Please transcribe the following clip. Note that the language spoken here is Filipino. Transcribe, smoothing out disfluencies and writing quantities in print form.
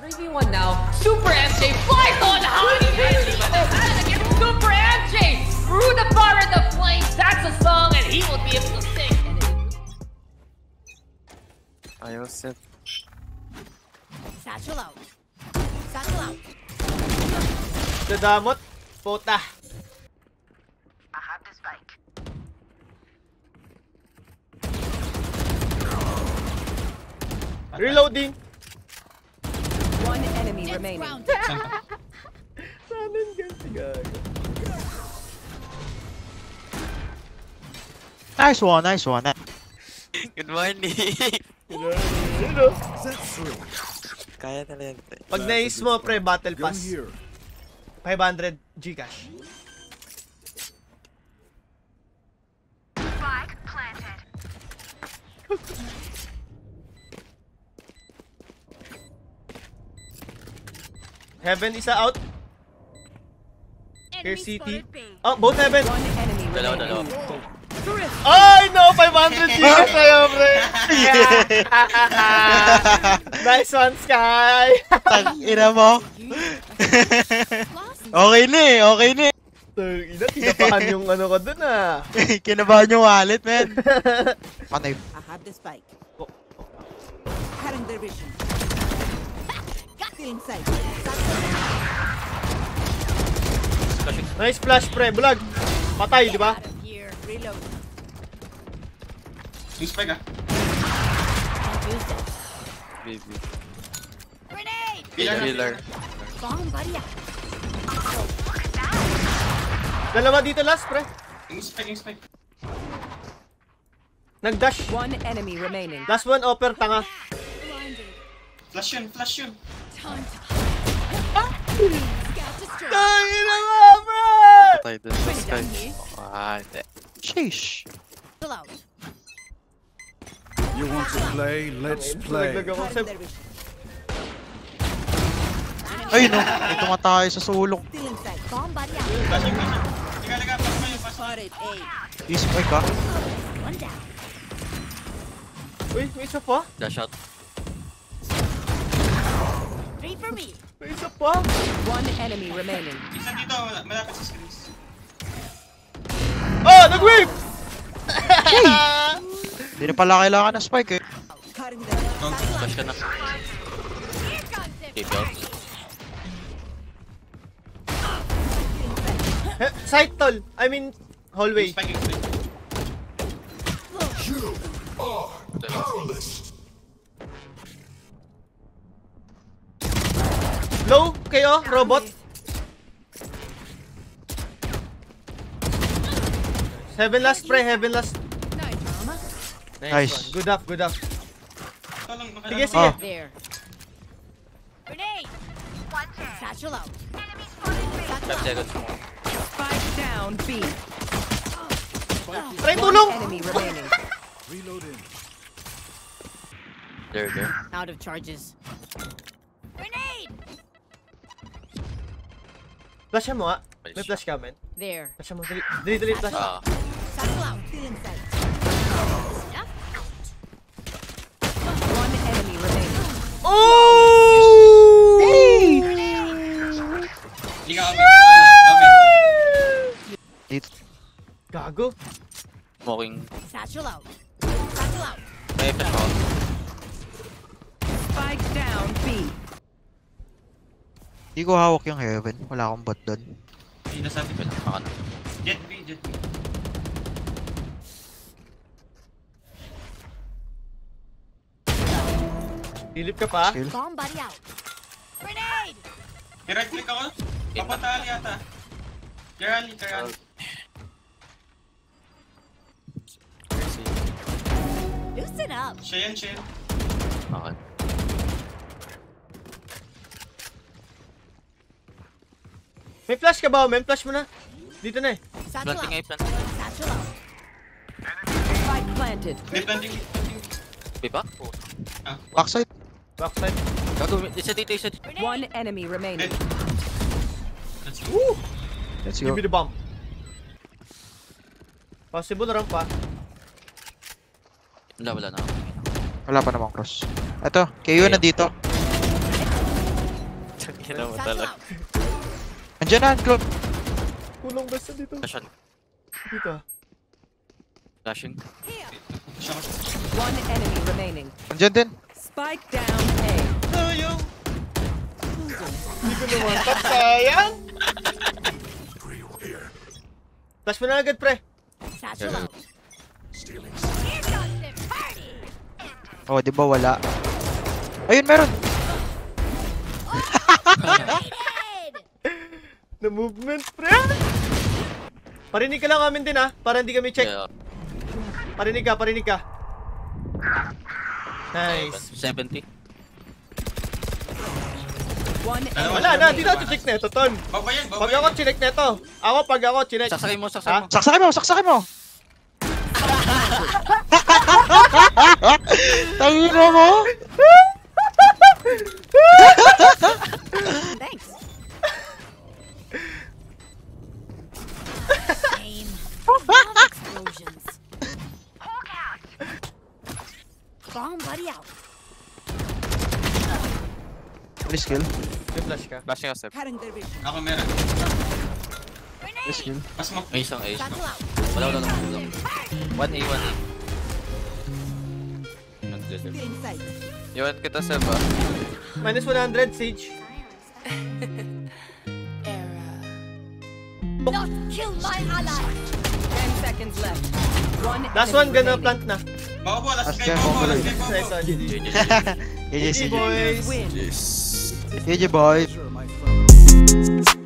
3v1 now. Super MJ flies on high. Against Super MJ through the fire and the flames. That's a song, and he will be able to sing. Ayos set. Satchel out. Satchel out. Dadamot. Puta. I have the spike. Reloading. One enemy remaining. Saan ganti gago? Nice one, nice one. Good morning. Sino? Kaya na yan. Pag na-ace mo, pre, battle pass. 500 Gcash. Spike planted. Heaven, isa out. Here, Enemy CT. spotted B. Oh, both heaven. One enemy Dalawa. Ay, no! 500 Gcash sa'yo, pre! Nice one, Sky! Tang-ina mo. Okay na eh, okay na eh. Ina, tinapahan yung ano ko dun ah. Kinabahan yung wallet, man. Panay. I have the spike. Cutting their vision. Got the inside. Nice flash, pre. Bulag. Patay, di ba? Out of here. Reload. Yung spike ah. Use it. Baby. Grenade. Healer. Bomb buddy. Dalawa dito last, pre. Yung spike. Nag-dash. One enemy remaining. Last one, offer, tanga. Flash yun. Tangina mo, pre! Patay dun sa sky. Ah, hindi. Sheesh. Chill out. You want to play? Let's play. Naglag ako sa... Cutting their vision. Ay no, may tumatay sa sulok. Still inside. Bomb buddy. Flash yun. Liga, pass mo yun. Spotted A. East spike ka. One down. Uy, may isa pa? Dash out. Three for me. May isa pa? One enemy remaining. Isa dito, malapit sa screens. Oh, nag-whip! Hindi na pala kailangan ng spike eh. Cutting their Dash ka na. Keep out. Side tall. I mean, hallway. Spike. Low kayo, robot. Heaven last, pre. Heaven last. Nice. One. Good up, good up. Ito lang, Sige, makailangan. sige. Oh. There. Grenade. Satchel out. 5 seconds more. Spike down B. Try tulong! Enemy remaining. Reloading. There. Out of charges. Grenade. Flash mo ah. May flash ka, man. There. Flash mo. Dali, flash. Ah. Satchel out. Still inside. One enemy remaining. Oh! Liga, open. Dito. Gago. Smoking. Satchel out. Satchel out. May flash out. Spike down B. Hindi ko hawak yung heaven. Wala akong bot doon. Hindi na sabi ko. Ako na. Jet B. Dilip ka pa. Skill. Bomb buddy out. Grenade. I-right click ako. Papatali yata. Karali. Loosen up. Siya yan. Okay. May flash ka ba? May flash mo na. Dito na eh. Satchel Planting out. A, planting. Satchel out. Spike planted. May planting. B ba? Backside. Backside. Gago, isa dito. One enemy remaining. Let's go. Woo! Let's Give go. me the bomb. Possible na rin pa. Wala na. Wala pa namang cross. Ito, KO na dito. Kina mo talaga. Andiyan na, drop. Kulong basta dito. Flashon. Dito. Flashing. One enemy remaining. Andiyan din. Spike down A. Sayang. Hindi ko naman tap, sayang. Flash mo na agad, pre. Oh, di ba wala? Ayun, meron. Na movement, pre. Parinig ka lang amin din, ha? Para hindi kami check. Yeah. Parinig ka. Nice. 70. One Wala na, hindi natin check neto, Ton. Babayan. Pag ako chinek neto. Pag ako chinek. Saksakay mo. Saksakin mo. Tangina mo. Thanks. Explosions. Bomb buddy out. Please kill. May flash ka. Flashing ka, Sep. Cutting their vision. Ako meron. Please kill. Mas mo. May isang ace. Wala. 1A. Feeling sight. Iwan kita, Sep, ah. Minus 100, Sage. Not kill my ally. 10 seconds left. One Last enemy one, gonna remaining. plant na. Bobo, last Last guy, guy, Bobo. Bobo. Nice one, GG. GG, GG, boys. Win. GG, boy. Pleasure, my friend.